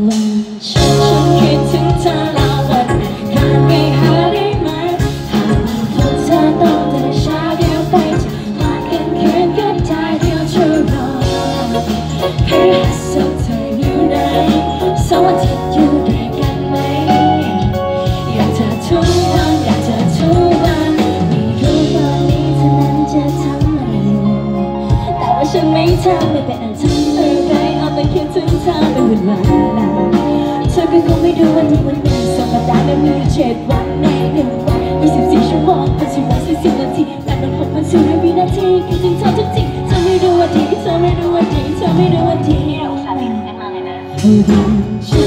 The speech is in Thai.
วันฉันคิดถึงเธอแล้ววันขาดไม่หาได้ไหมหากพบเธอต้องแต่เช้าเดียวไปจะมากันคืนก็ได้เดียวจะรอให้หัสเธออยู่ไหนสองอาทิตย์อยู่ด้วยกันไหมอยากเธอทุกวันอยากเธอทุกวันไม่รู้ตอนนี้เธอนั้นจะทำอะไรแต่ว่าฉันไม่ทำไม่เป็นอันทำอะไรเอาแต่คิดถึงเธอเป็นเวลานานเธอก็คงไม่ดูวันนี้วันนั้นส่งมาได้ไม่มี7 วันใน1 วัน24 ชั่วโมงพัน4 วัน40 นาทีแต่มัน6,400 วินาทีคิดถึงเธอทุกทีเธอไม่รู้ว่าดีเธอไม่รู้ว่าดีเธอไม่รู้ว่าดีเราสามีกันมาเลยนะ